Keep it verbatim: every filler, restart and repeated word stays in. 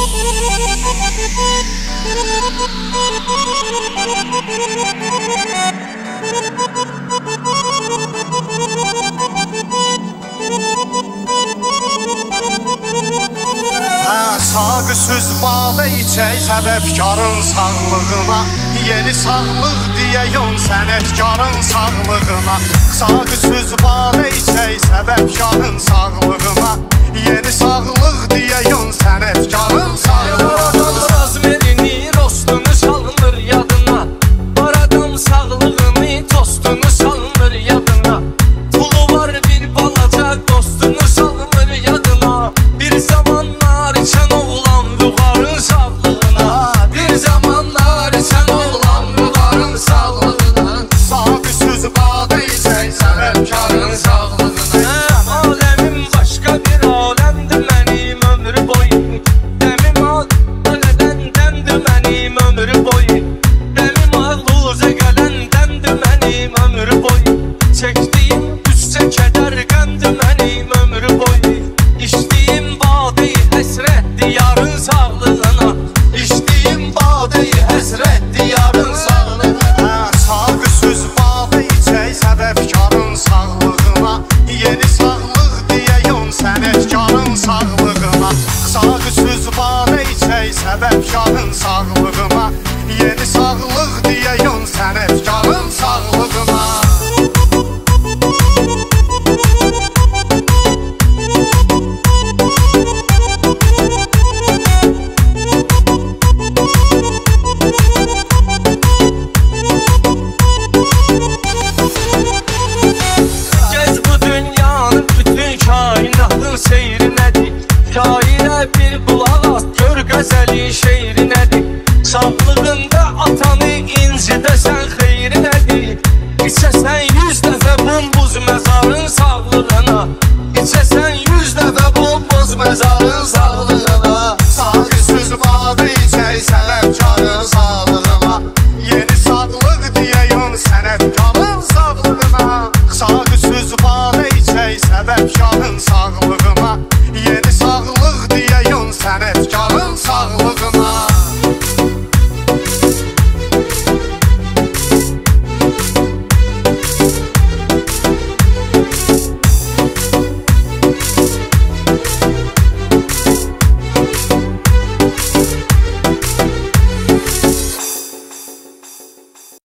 Sağqısız balı içək səbəbkarın sağlığına, yeni sağlıq deyəyəm sənətkarın sağlığına. Sağqısız balı içək səbəbkarın sağlığına, yeni sağlıq deyəyəm sənətkarın sağlığına. Razmerini, rostunu salınır yadına, aradan sağlığını, tostunu salınır yadına. Pulu var bir balaca, dostunu salınır yadına. Bir zamanlar içen oğlan buğarın sağlığına, bir zamanlar içen oğlan buğarın sağlığına. Sağqısız balı içək səbəbkarın sağlığına. Aləmin başqa bir aləmdir mənim ömür boyu. Dəmim ağlədəndəndir mənim ömür boyu. Dəmim ağluzə qədəndəndir mənim ömür boyu. Çəkdiyim üstə kədər qəmdir mənim ömür boyu. İçdiyim badeyi həsrət diyarın sağlığına, İçdiyim badeyi həsrət diyarın sağlığına. Sağqısız balı içək səbəbkarın sağlığına, yeni sağlıq deyəyəm sənətkarın